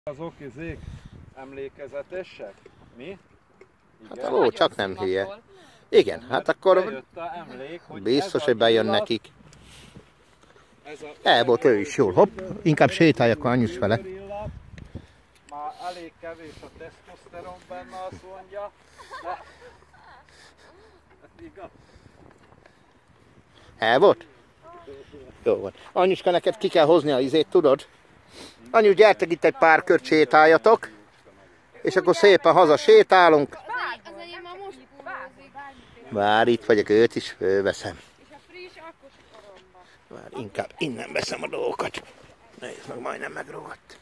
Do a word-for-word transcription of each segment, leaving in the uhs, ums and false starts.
Azok izék emlékezetesek? Mi? Igen? Hát a ló csak nem hülye. Igen, hát akkor emlék, hogy biztos, hogy bejön illat, nekik. El volt ő is jól. Hopp, inkább sétáljak anyus vele. Illat, már elég kevés a tesztoszteron benne, azt mondja. De... igaz? El volt? Jó van. Anyuska, neked ki kell hozni a izét, tudod? Anyu, gyertek itt egy pár kört sétáljatok, és akkor szépen haza sétálunk. Vár, itt vagyok, őt is fölveszem. Vár, inkább innen veszem a dolgokat. Nézd meg, majdnem megragadt.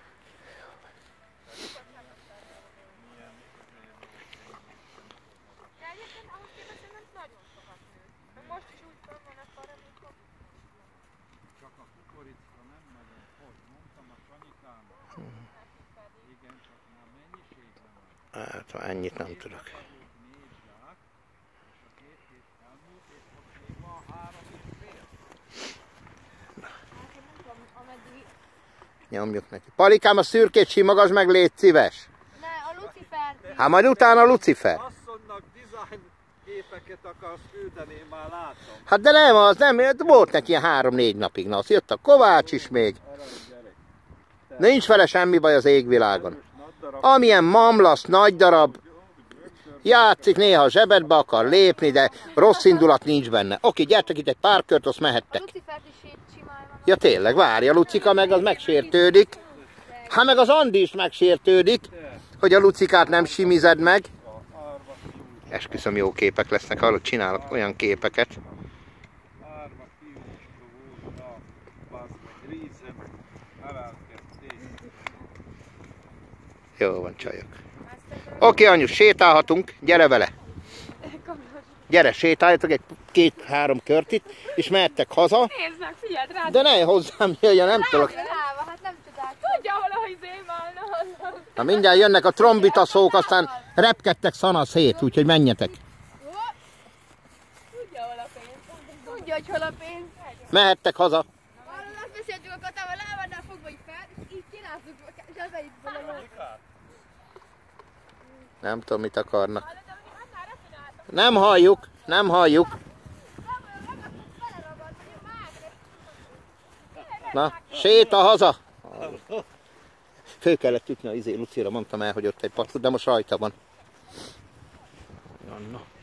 Hát, ha ennyit nem tudok. Nyomjuk neki. Palikám, a szürkét simogasd meg, légy szíves. Ne, a Lucifer. Hát majd utána a Lucifer. Asszonynak design képeket akarsz küldeni, én már látom. Hát de nem, az nem, volt neki ilyen három-négy napig. Na, azt jött a Kovács is még. Nincs vele semmi baj az égvilágon. Amilyen mamlasz, nagy darab, játszik, néha a zsebedbe akar lépni, de rossz indulat nincs benne. Oké, gyertek itt egy pár kört, azt mehettek. Ja tényleg, várja, Lucika meg az megsértődik. Hát meg az Andi is megsértődik, hogy a Lucikát nem simized meg. Esküszöm, jó képek lesznek, hallod, csinálok olyan képeket. Jó van, csajok. Oké, anyu, sétálhatunk, gyere vele. Gyere, sétáljatok egy két-három kört itt, és mehettek haza. Nézd meg, figyeld rá! De ne hozzám jöjjön, nem tudok. Hát nem csodálkozom. Tudja, hol a izém állna. Na mindjárt jönnek a trombitaszók, aztán repkedtek szana szét, úgyhogy menjetek. Tudja, hol a pénz. Tudja, hogy hol a pénz. Mehettek haza. Azt beszéltük a katával, lábadnál fogva így fel, és így csináltuk a zsebeidből a lót. Nem tudom, mit akarnak. Nem halljuk, nem halljuk. Na, séta haza. Föl kellett ütni a izé Lucira, mondtam el, hogy ott egy patkó, de most rajta van. Anna.